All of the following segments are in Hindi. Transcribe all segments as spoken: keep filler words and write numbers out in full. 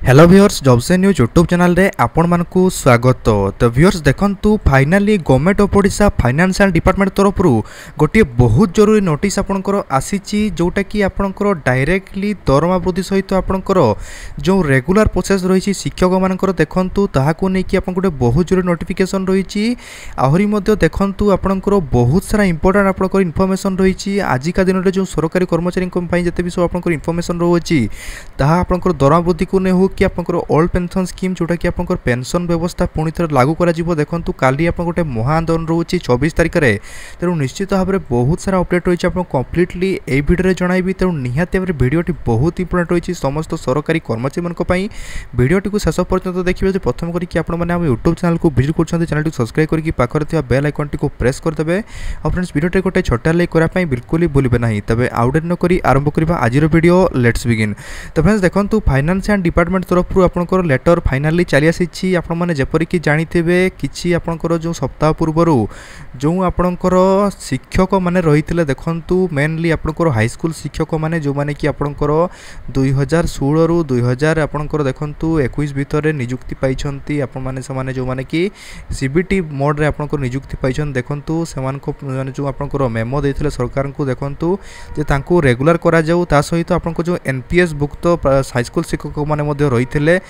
Hello viewers jobs and news YouTube channel रे आपण मानकु स्वागत। तो व्यूअर्स देखंतु finally government of Odisha financial department तरफ गोटे बहुत जरूरी नोटिस आपणकर आसीची जोटा कि आपणकर डायरेक्टली दरमा वृद्धि सहित आपणकर जो रेगुलर प्रोसेस रही शिक्षक मानकर देखंतु ताहाकु नै कि आपन गोटे बहुत जरूरी नोटिफिकेशन रही आहुरी मध्ये देखंतु आपणकर बहुत सारा इंपोर्टेंट आपणकर इनफॉरमेशन रही आज का दिन में जो सरकारी कर्मचारी जते भी सब आपणकर इनफॉरमेशन रही ताहा आपणकर दरमा वृद्धि को नै हो कि आपनकर ओल्ड पेंशन स्कीम जोटा कि आपनकर पेंशन व्यवस्था पुणी थे लागू करा जिवो। देखंतु काली आपन गोटे महाआंदोलन रोची चौबीस तारिख रे तेणु निश्चित भाव में बहुत सारा अपडेट रही है कम्प्लीटली ए वीडियो जनइबी। तेणु निहाती भाव में वीडियोटी बहुत इंपोर्टेंट रही समस्त सरकारी कर्मचारी मानी वीडियोटी को शेष पर्यटन देखिए। प्रथम करके आपने यूट्यूब चैनल को विजिट कर चैनल सब्सक्राइब करके पाखरे बेल आइकन टी प्रेस करदे और फ्रेंड्स वीडियोटी गोटे छोटा लाइक करने बिल्कुल ही भूलें ना। तबे आउट नक आरंभ करवा आज वीडियो लेट्स बिगिन। तो फ्रेंड्स देखो फाइनेंशियल डिपार्टमेंट तरफ आपनकर लेटर फाइनाली चली आसी आपण मैंने जपरिक जानते कि आपनकर जो सप्ताह पूर्वर जो आपनकर शिक्षक माने रही देखंतु मेनली आपनकर हाईस्कूल शिक्षक माने जो माने कि आपनकर दुई हजार षोलह रु दुई हजार आपनकर देखंतु इक्कीस भितर नियुक्ति पाइछंती आपण माने समाने जो माने कि सीबीटी मोड रे आपनकर नियुक्ति पाइछन। देखंतु सेमान को माने जो आपनकर मेमो देथिले सरकार को देखंतु जे तांको रेगुलर करा जाऊ ता सहित आपनकर जो एनपीएस भुक्त हाईस्कूल शिक्षक माने मध्ये रही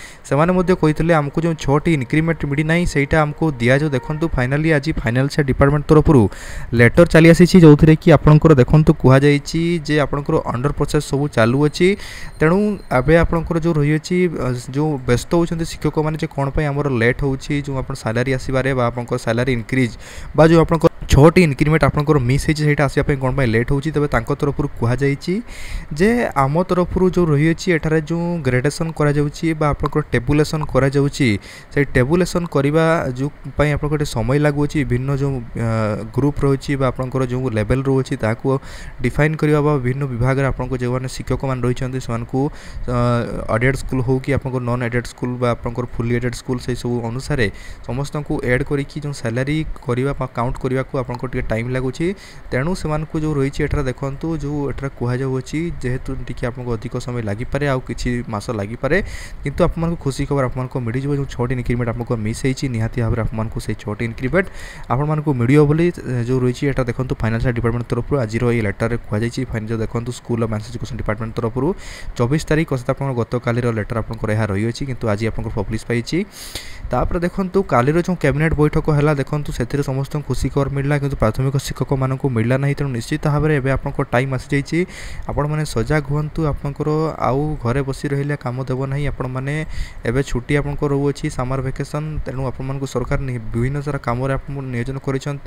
कही आमको जो छोटी इनक्रीमेंट मिली ना सहीटा आमको दिया जो। देखो फाइनाली आज फाइनेंशियल डिपार्टमेंट तरफ लेटर चली आसी जो थे कि आपंकर देखो कहुई आपंकर अंडर प्रोसेस सब चालू अच्छी। तेणु एवं आपंकर जो रही जो व्यस्त होती शिक्षक मैंने कौन आमर लेट हो जो आप सैलरी आसबारे सैलरी इनक्रीज बा जो आप छोटी इनक्रीमेंट आपंकर मिस होता आसपा कौन लेट हो तरफ कहुई जे आम तरफ जो रही है जो ग्रेडेसन करा आपंकर टेबुलेसन करा से टेबुलेसन करने जो आप समय लगुच भिन्न जो ग्रुप रही आपंकर जो लेवल रोचे ताकू डिफाइन करवा विभिन्न विभाग आपको जो मैंने शिक्षक मान रही एडेड स्कूल हो कि आप नॉन एडेड स्कूल आपंकर फुली एडेड स्कूल से सब अनुसार समस्त को एड करके जो सैलरी करवा काउंट करने को आपको टाइम लगुच। तेणु से जो रही है देखो जो एठार कहुच्छी जेहेतु टी आपको अधिक समय लगिपे आउ कि मस लगिपे किंतु आपको खुशी खबर आपको मिल जो छोटी इनक्रीमेंट आपको मिस होती निहाती भाव में आपको से छोटी इनक्रीमेंट आपको मिल बोली जो रही है देखो फाइनेंशियल डिपार्टमेंट तरफ आज ये लेटर कहुई फाइन जो देखो school of mass education department तरफ चौबीस तारीख आप गत कालीर लेटर आपको यह रही है किंतु आज आपको पब्लिश पाई। तापर देखो कालीर जो कैबिनेट बैठक है देखो से समस्त खुशी खबर मिलला किंतु प्राथमिक शिक्षक मानक मिलला ना। तेणु निश्चित भाव में आपको टाइम आसी जाइए आपण मैंने सजग हूँ आपंकर आउ घरे बसी रही कम देव ना आपण मैंने एवं छुट्टी आपको रोचे समर वेकेशन। तेणु आपको सरकार विभिन्न सारा कम नियोजन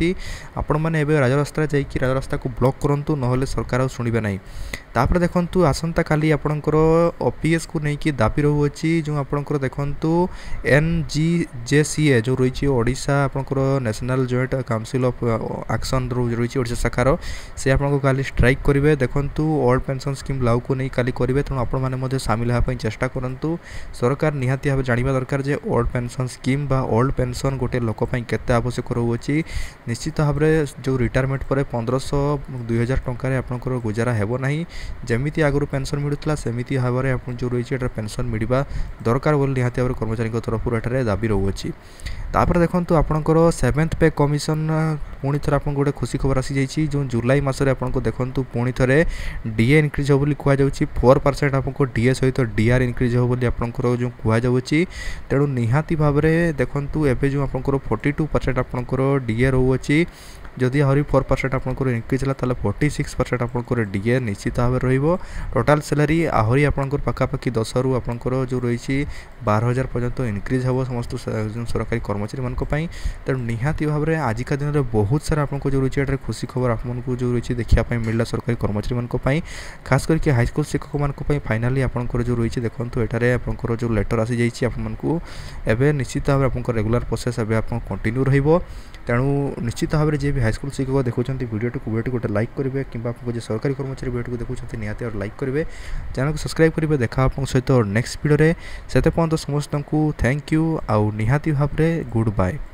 करने राजरास्ता जाकि राजरास्ता को ब्लॉक करूँ ना सरकार शुणे ना। तापर देखो आसंता काली आपणकर ओपीएस को लेकिन दाबी रोचे जो आपणकर देखो एन जी जे सी ए जो रही ओडिशा आपणकर national joint council of action रही ओडिशा शाखार से आपको काली स्ट्राइक करेंगे। देखो ओल्ड पेंशन स्कीम लागू को नहीं काली करेंगे। तेणु आपने सामिल होगापी चेष्टा करूँ सरकार निहाती भाव जाना दरकार जे ओल्ड पेंशन स्कीम बा ओल्ड पेंशन गोटे लोकपाई केते आवश्यक रोचे। निश्चित भाव में जो रिटायरमेंट पर पंद्रह सौ दुई हजार टकर आपंकर गुजारा हेब ना जमी आगु पेंशन मिलूला सेमती भाव में आप जो रही है पेंशन मिलवा दरकार बोली निहाती भाव कर्मचारी तरफ एठार दाबी रोचे। तापर देखो आपंकर सेवेन्थ पे कमिशन पुणी थे आपको गोटे खुशी खबर आसी जाइए जो जुलाई मसरे आपको देखो पुणी थे डीए इनक्रीज हो कहुच्छी फोर परसेंट आपको डीए सहित डीआर इनक्रीज हो आपंकर जो कहुच्छी। तेणु निहाती भाव में देखो एवं जो आपंकर फोर्टी टू परसेंट आपंकर डीए रोचे जदि आहरी फोर परसेंट आपंकर इनक्रीज है फोर्टी सिक्स परसेंट आपंकर डीए निश्चित भाव में रही टोटाल सैलरी आहरी आपंकर पखापाखि दस रु आपंकर जो रही बार हजार पर्यंत इनक्रीज हो समस्त सरकारी कर्मचारी मानक। तेणु निहाती भाव में आज का दिन में बहुत सारा आपको जो रही है खुशी खबर आपको जो रही देखा मिलला सरकारी कर्मचारी मानक खास करके हाईस्कूल शिक्षक मानक फाइनाली आपंकर जो रही देखो एठार आपंकर जो लेटर आसी जाइए आपको एवं निश्चित भाव में आपको रेगुलर प्रोसेस एवं आप कंटिन्यू रहिबो। तेणु निश्चित भाव में जी भी हाईस्कूल शिक्षक देखुं वीडियो को वीडियो गोटे लाइक करेंगे कि आपको सरकारी कर्मचारी वीडियो को देखुं निहाती लाइक करेंगे चैनल को सब्सक्राइब करेंगे। देखा आप सहित नेक्स्ट वीडियो से पर्यंत समस्त को थैंक यू आउ निहाती भाव में गुड बाय।